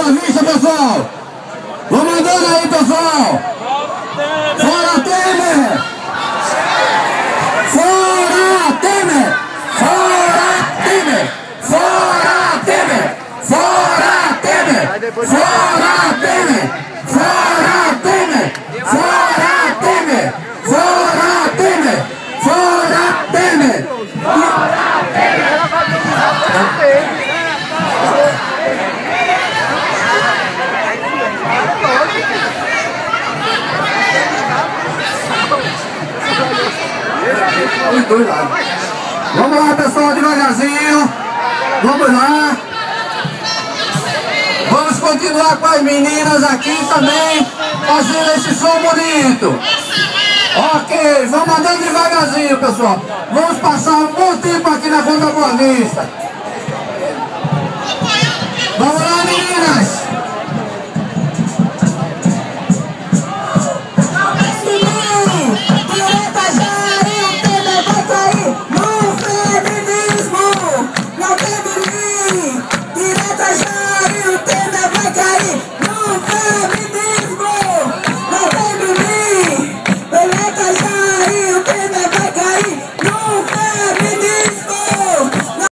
Boa Vista, pessoal. Vamos andando aí, pessoal. Fora Temer! Fora Temer! Fora Temer! Fora Temer! Fora Temer! Fora Temer! Fora Temer! Fora Temer! Fora Temer! Fora Temer! Os dois lados. Vamos lá, pessoal, devagarzinho. Vamos lá. Vamos continuar com as meninas aqui também, fazendo esse som bonito. Ok, vamos andando devagarzinho, pessoal. Vamos passar um bom tempo aqui na Fonte da Boa Vista.